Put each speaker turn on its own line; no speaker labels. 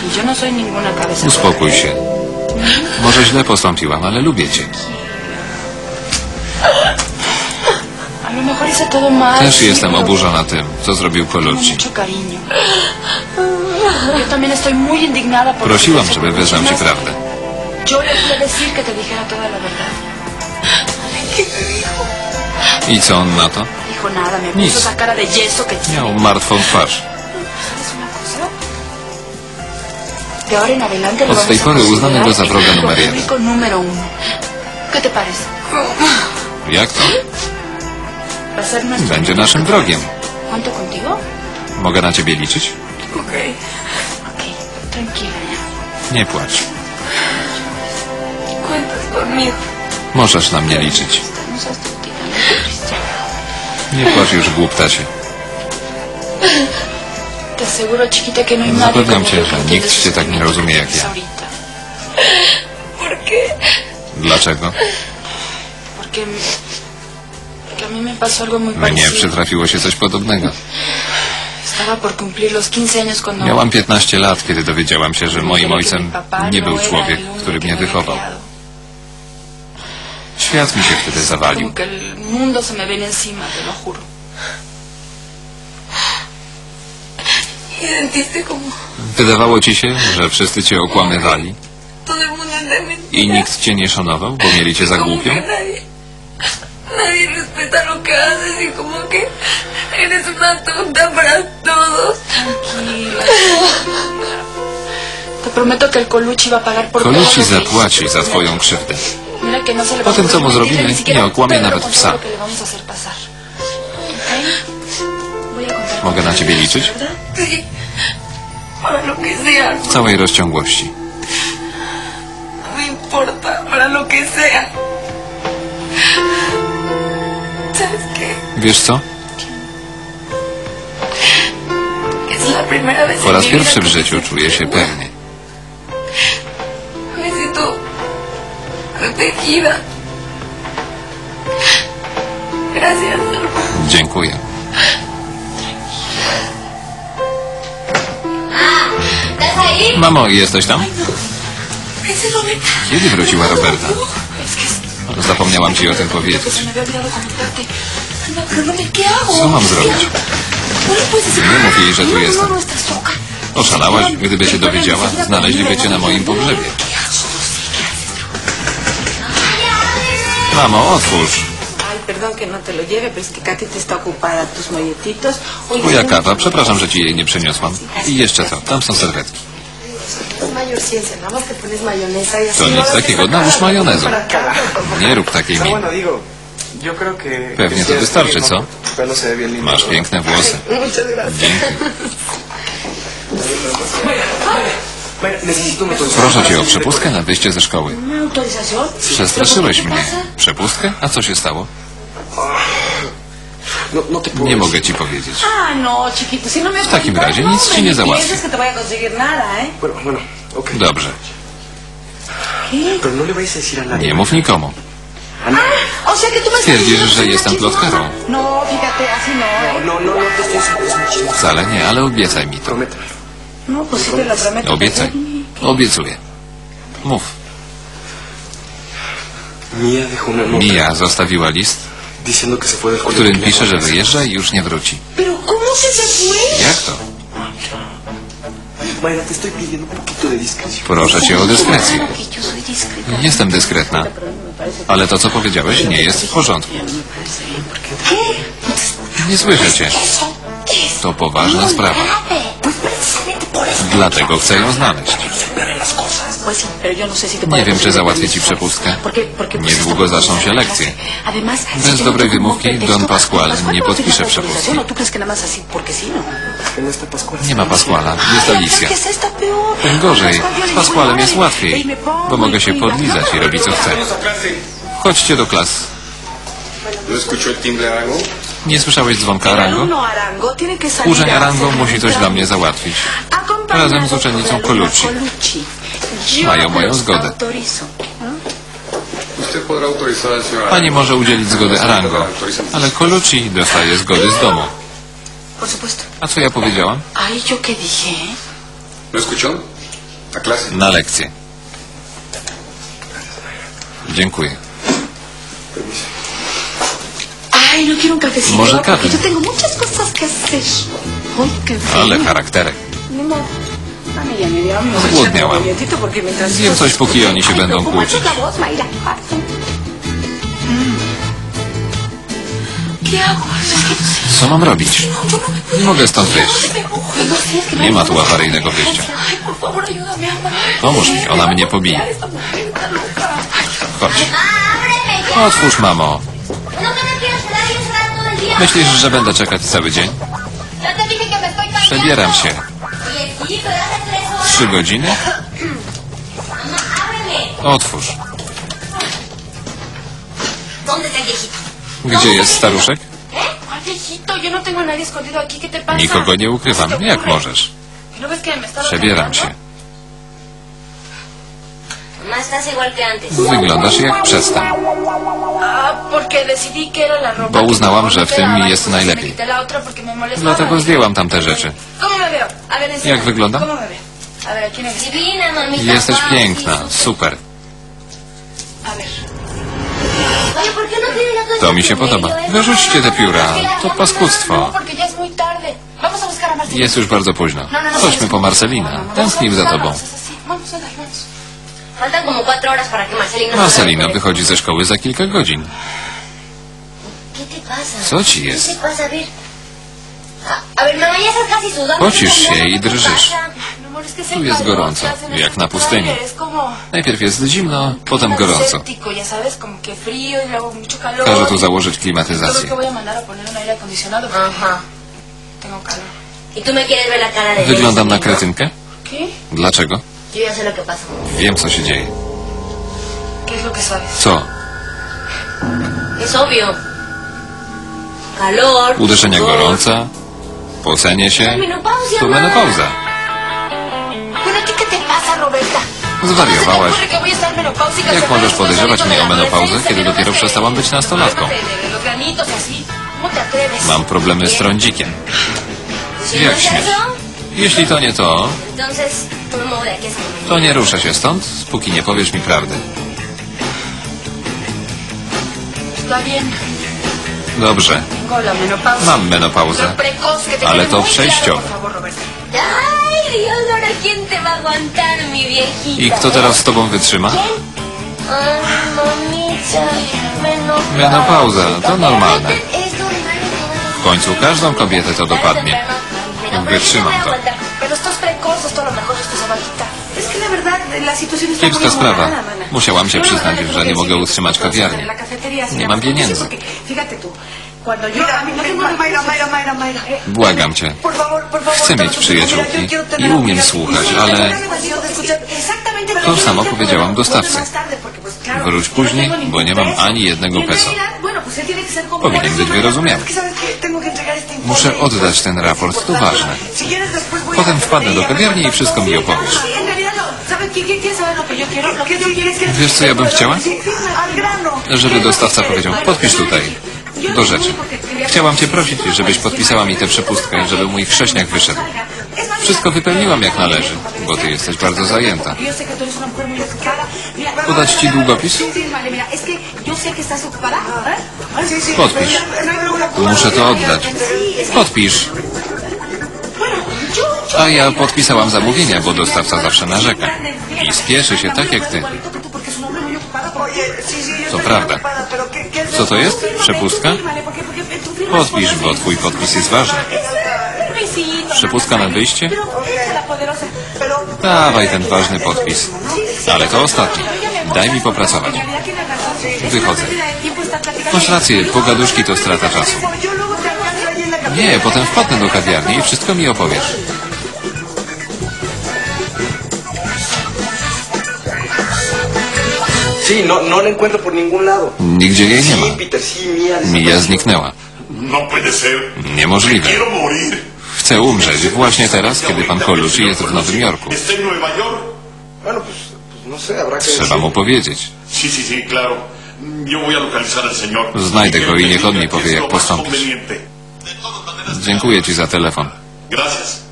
Uspokój się. Może źle postąpiłam, ale lubię cię. Też jestem oburzona tym, co zrobił Colucci. Prosiłam, żeby wyznał ci prawdę. I co on na to? Nic. Miał martwą twarz. Od tej pory uznamy go za wroga numer 1. Jak to? Będzie naszym wrogiem. Mogę na ciebie liczyć? Nie płacz. Możesz na mnie liczyć. Nie płacz już, głuptasie. Zapewniam cię, że nikt cię tak nie rozumie jak ja. Dlaczego? Mnie przytrafiło się coś podobnego. Miałam 15 lat, kiedy dowiedziałam się, że moim ojcem nie był człowiek, który mnie wychował. Świat mi się wtedy zawalił. Wydawało ci się, że wszyscy cię okłamywali i nikt cię nie szanował, bo mieli cię za głupią? Colucci zapłaci za twoją krzywdę. Po tym, co mu zrobimy, nie okłamie nawet psa. Mogę na ciebie liczyć? W całej rozciągłości. Wiesz co? Po raz pierwszy w życiu czuję się pewnie. Dziękuję. Mamo, jesteś tam? Kiedy wróciła Roberta? Zapomniałam ci o tym powiedzieć. Co mam zrobić? Nie mów jej, że tu jestem. Oszalałaś? Gdyby się dowiedziała, znaleźliby cię na moim pogrzebie. Mamo, otwórz. Twoja kawa, przepraszam, że ci jej nie przyniosłam. I jeszcze to, tam są serwetki. To nic takiego, nałóż majonezu. Nie rób takiej miny. Pewnie to wystarczy, co? Masz piękne włosy. Dzięki. Proszę cię o przepustkę na wyjście ze szkoły. Przestraszyłeś mnie. Przepustkę? A co się stało? Nie mogę ci powiedzieć. W takim razie nic ci nie załatwię. Dobrze. Nie mów nikomu. Twierdzisz, że jestem plotkarą. Wcale nie, ale obiecaj mi to. Obiecaj. Obiecuję. Mów. Mia zostawiła list, w którym pisze, że wyjeżdża i już nie wróci. Jak to? Proszę cię o dyskrecję. Jestem dyskretna, ale to, co powiedziałeś, nie jest w porządku. Nie słyszę cię. To poważna sprawa. Dlatego chcę ją znaleźć. Nie wiem, czy załatwię ci przepustkę. Niedługo zaczną się lekcje. Bez dobrej wymówki Don Pasquale nie podpisze przepustki. Nie ma Pasquala, jest Alicja. Tym gorzej, z Pasqualem jest łatwiej, bo mogę się podlizać i robić, co chcę. Chodźcie do klas. Nie słyszałeś dzwonka Arango? Urzęd Arango musi coś dla mnie załatwić. Razem z uczennicą Colucci. Mają moją zgodę. Pani może udzielić zgody Arango, ale Colucci dostaje zgody z domu. A co ja powiedziałam? Na lekcję. Dziękuję. Może kawy? Ale charakterek. Zgłodniałam. Zjem coś, póki oni się będą kłócić. Co mam robić? Nie mogę stąd wyjść. Nie ma tu awaryjnego wyjścia. Pomóż mi, ona mnie pobije. Chodź. Otwórz, mamo. Myślisz, że będę czekać cały dzień? Przebieram się. 3 godziny? Otwórz. Gdzie jest staruszek? Nikogo nie ukrywam. Jak możesz? Przebieram się. Wyglądasz jak przedtem. Bo uznałam, że w tym mi jest najlepiej. Dlatego zdjęłam tamte rzeczy. Jak wyglądam? Jesteś piękna. Super. To mi się podoba. Wyrzućcie te pióra. To paskudztwo. Jest już bardzo późno. Chodźmy po Marcelina. Tęsknił za tobą. Marcelino wychodzi ze szkoły za kilka godzin. Co ci jest? Pocisz się i drżysz. Tu jest gorąco, jak na pustyni. Najpierw jest zimno, potem gorąco. Każę tu założyć klimatyzację. Wyglądam na kretynkę? Dlaczego? Wiem, co się dzieje. Co? Uderzenia gorąca, pocenie się, to menopauza. Zwariowałaś. Jak możesz podejrzewać mnie o menopauzę, kiedy dopiero przestałam być nastolatką? Mam problemy z trądzikiem. Jak śmiesz? Jeśli to nie to, to nie ruszę się stąd, póki nie powiesz mi prawdy. Dobrze. Mam menopauzę, ale to przejściowe. I kto teraz z tobą wytrzyma? Menopauza, to normalne. W końcu każdą kobietę to dopadnie. Wytrzymam to. Kiepska sprawa. Musiałam się przyznać, że nie mogę utrzymać kawiarni. Nie mam pieniędzy. Błagam cię. Chcę mieć przyjaciółki i umiem słuchać, ale... To samo powiedziałam dostawcy. Wróć później, bo nie mam ani jednego peso. Powinien być wyrozumiały. Muszę oddać ten raport, to ważne. Potem wpadnę do kawiarni i wszystko mi opowiesz. Wiesz, co ja bym chciała? Żeby dostawca powiedział, podpisz tutaj. Do rzeczy. Chciałam cię prosić, żebyś podpisała mi tę przepustkę, żeby mój chrześniak wyszedł. Wszystko wypełniłam jak należy, bo ty jesteś bardzo zajęta. Podać ci długopis? Podpisz. Muszę to oddać. Podpisz. A ja podpisałam zamówienia, bo dostawca zawsze narzeka. I spieszy się tak jak ty. To prawda. Co to jest? Przepustka? Podpisz, bo twój podpis jest ważny. Przepustka na wyjście? Dawaj ten ważny podpis. Ale to ostatni. Daj mi popracować. Wychodzę. Masz rację, pogaduszki to strata czasu. Nie, potem wpadnę do kawiarni i wszystko mi opowiesz. Nigdzie jej nie ma. Mia zniknęła. Niemożliwe. Chcę umrzeć właśnie teraz, kiedy pan Colucci jest w Nowym Jorku. Trzeba mu powiedzieć. Znajdę go i niech on mi powie, jak postąpić. Dziękuję ci za telefon.